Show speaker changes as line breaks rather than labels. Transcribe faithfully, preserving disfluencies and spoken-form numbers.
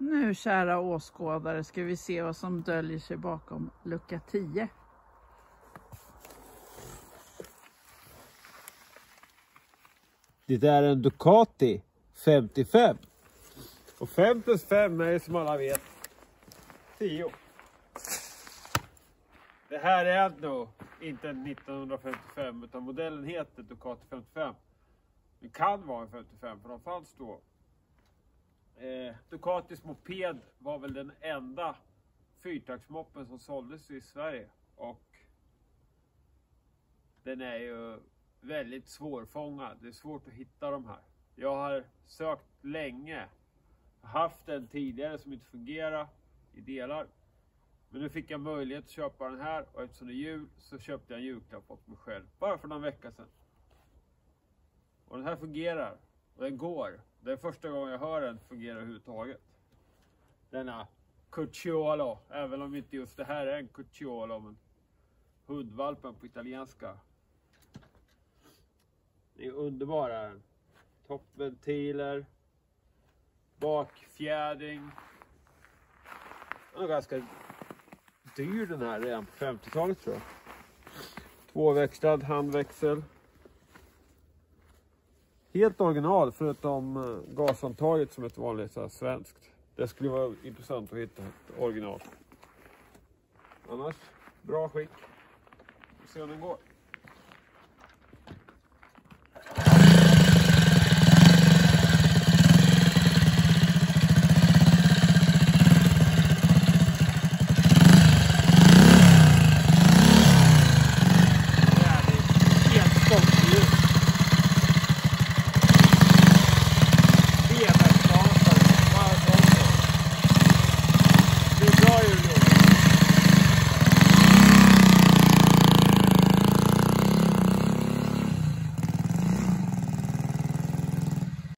Nu kära åskådare ska vi se vad som döljer sig bakom lucka tio.
Det är en Ducati femtiofem. Och fem plus fem är som alla vet tio. Det här är nog inte nittonhundrafemtiofem utan modellen heter Ducati femtiofem. Det kan vara en femtiofem för de fanns då. Eh, Ducatis moped var väl den enda fyrtaktsmoppen som såldes i Sverige. Och den är ju väldigt svårfångad. Det är svårt att hitta de här. Jag har sökt länge. Haft en tidigare som inte fungerar i delar. Men nu fick jag möjlighet att köpa den här. Och eftersom det är jul så köpte jag en julklapp åt mig själv. Bara för någon vecka sedan. Och den här fungerar. Och den går. Det är första gången jag hör den fungera överhuvudtaget. Denna Cucciolo. Även om inte just det här är en Cucciolo. Men hundvalpen på italienska. Det är underbara. Toppventiler. Bakfjädring. Den är ganska dyr den här redan på femtiotalet tror jag. Tvåväxlad handväxel. Helt original förutom gashandtaget som ett vanligt så här, svenskt. Det skulle vara intressant att hitta ett original. Annars bra skick. Vi får se om den går.